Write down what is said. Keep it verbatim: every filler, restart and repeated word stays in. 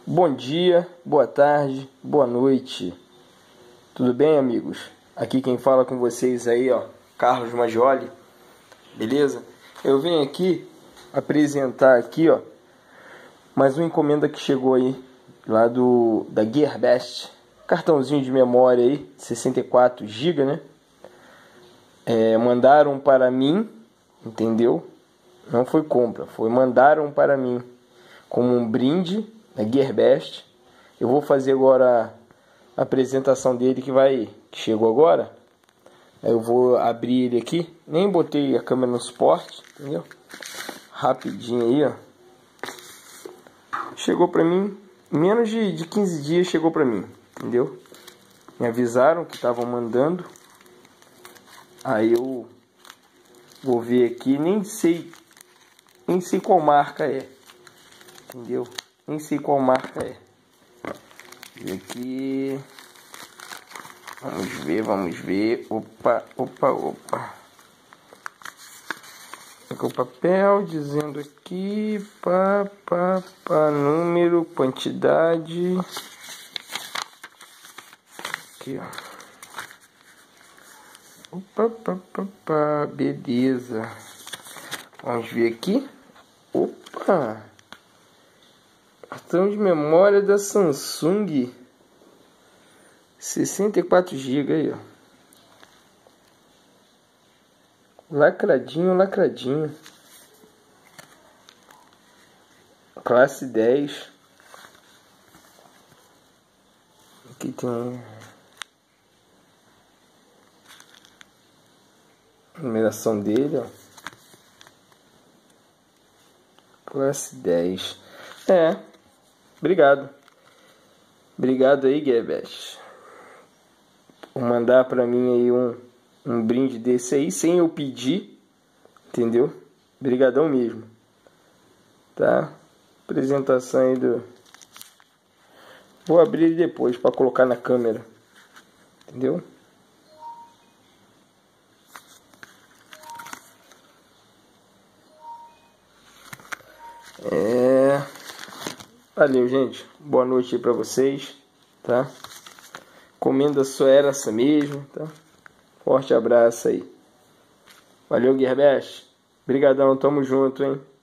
Bom dia, boa tarde, boa noite. Tudo bem, amigos? Aqui quem fala com vocês aí, ó, Carlos Majoli. Beleza? Eu venho aqui apresentar aqui, ó, mais uma encomenda que chegou aí lá do da Gearbest. Cartãozinho de memória aí, sessenta e quatro gigas, né? É, mandaram para mim, entendeu? Não foi compra, foi mandaram para mim como um brinde da Gearbest. Eu vou fazer agora a apresentação dele que vai que chegou agora. Eu vou abrir ele aqui. Nem botei a câmera no suporte, entendeu? Rapidinho aí, ó. Chegou pra mim, menos de, de quinze dias chegou pra mim, entendeu? Me avisaram que estavam mandando. Aí eu vou ver aqui, nem sei, nem sei qual marca é, entendeu? Nem sei qual marca é. E aqui, vamos ver, vamos ver. Opa, opa, opa. Aqui o papel dizendo aqui, pá, pá, pá, número, quantidade. Aqui, ó. Opa, opa, opa, beleza. Vamos ver aqui. Opa! Cartão de memória da Samsung. sessenta e quatro gigas aí, ó. Lacradinho, lacradinho. Classe dez. Aqui tem um... numeração dele, ó. Classe dez. É. Obrigado. Obrigado aí, Gearbest. Vou mandar pra mim aí um, um brinde desse aí, sem eu pedir. Entendeu? Brigadão mesmo. Tá? Apresentação aí do... Vou abrir ele depois pra colocar na câmera. Entendeu? É... Valeu, gente. Boa noite aí pra vocês, tá? Comenda só era essa mesmo, tá? Forte abraço aí. Valeu, Gearbest. Brigadão, tamo junto, hein?